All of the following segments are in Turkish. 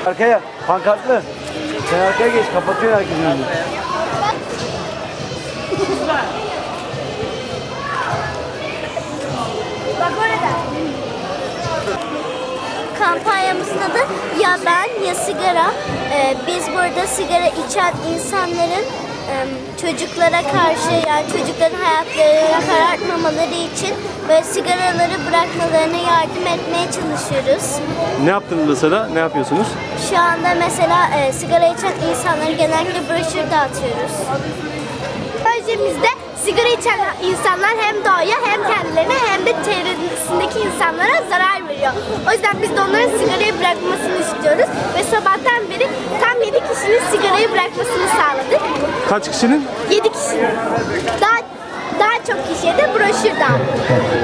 Arkaya, pankartlı. Sen arkaya geç, kapatıyor herkesin önünü. Bak orada. Kampanyamızın adı ya ben ya sigara. Biz burada sigara içen insanların çocuklara karşı, yani çocukların hayatlarını karartmamaları için böyle sigaraları bırakmalarına yardım etmeye çalışıyoruz. Ne yaptınız mesela? Ne yapıyorsunuz? Şu anda mesela sigara içen insanlara genellikle broşür dağıtıyoruz. Projemizde sigara içen insanlar hem doğaya hem kendilerine hem de çevresindeki insanlara zarar veriyor. O yüzden biz de onların sigarayı bırakmasını istiyoruz ve sabahtan beri tam 7 kişinin sigarayı bırakmasını sağladık. Kaç kişinin? 7 kişinin. Daha çok kişiye de broşür dağıttık.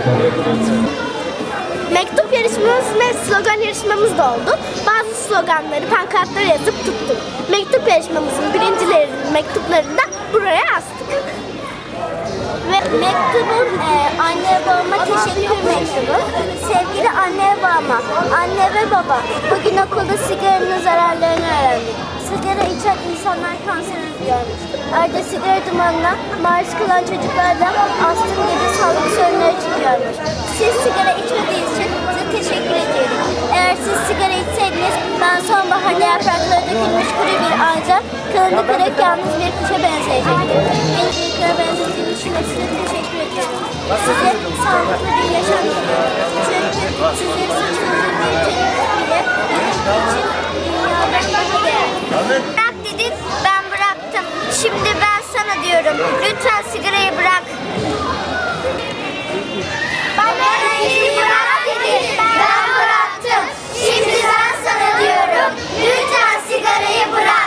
Mektup yarışmamız ve slogan yarışmamız da oldu. Bazı sloganları, pankartları yazıp tuttuk. Mektup yarışmamızın birincilerinin mektuplarını da buraya astık. Ve mektubum anne babama teşekkür mektubu. Sevgili anne ve babama, anne ve baba, bugün okulda sigaranın zararlarını öğrendik. Sigara içen insanlar kanser oluyormuş. Ayrıca sigara dumanına maruz kalan çocuklarda astım gibi sağlık sorunları çıkıyormuş. Siz sigara içmediğiniz için size teşekkür ediyorum. Eğer siz sigara içseydiniz ben sonbaharda yaprakları dökülmüş kuru bir ağaca, kanını kırık yalnız bir kuşa benzeyecektim. Beni bir kuşa benzettiğiniz için size teşekkür ediyorum. Size sağlıklı bir yaşam diliyorum. Çünkü sizleri saçınızı büyüteniz bile benim için dünyadan daha değerli. Bırak dedin, ben bıraktım. Şimdi ben sana diyorum, lütfen sigarayı bırak. Bana bırak dedin, ben bıraktım. Şimdi ben sana diyorum, lütfen sigarayı bırak.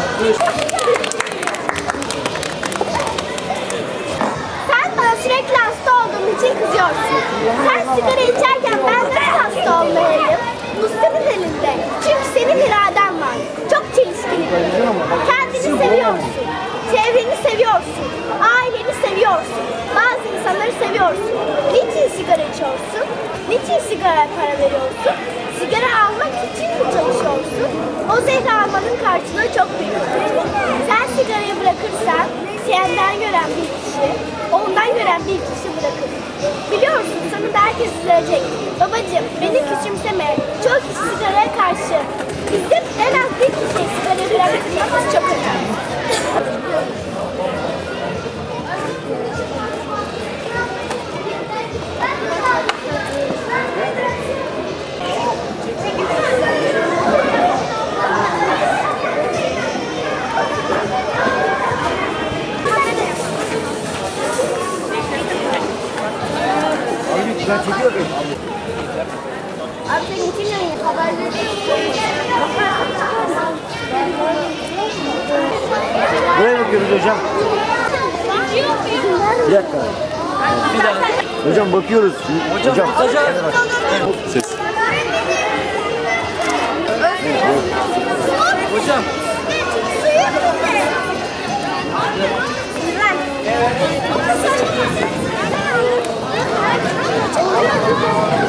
Sen bana sürekli hasta olduğum için kızıyorsun. Sen sigara içerken ben nasıl hasta olmayayım? Bu senin elinde. Çünkü senin iraden var. Çok çelişkili. Kendini seviyorsun. Çevreni seviyorsun. Aileni seviyorsun. Bazı insanları seviyorsun. Niçin sigara içiyorsun? Niçin sigaraya para veriyorsun? Sigara almak için mi çalışıyorsun? O zehri almanın karşılığı çok büyük. Sen sigarayı bırakırsan senden gören bir kişi, ondan gören bir kişi bırakır. Biliyorsun sonunda herkes üzülecek. Babacığım beni küçümseme. Çoğu kişi sigaraya karşı. Bizim en az bir kişiye sigarayı bırakmamız çok önemli. Ben çekiyorum. Abi sen geçemiyorsun. Haberleri Buraya bakıyoruz hocam. Bir dakika. Hocam bakıyoruz. Hocam. Ses. Hocam. Evet.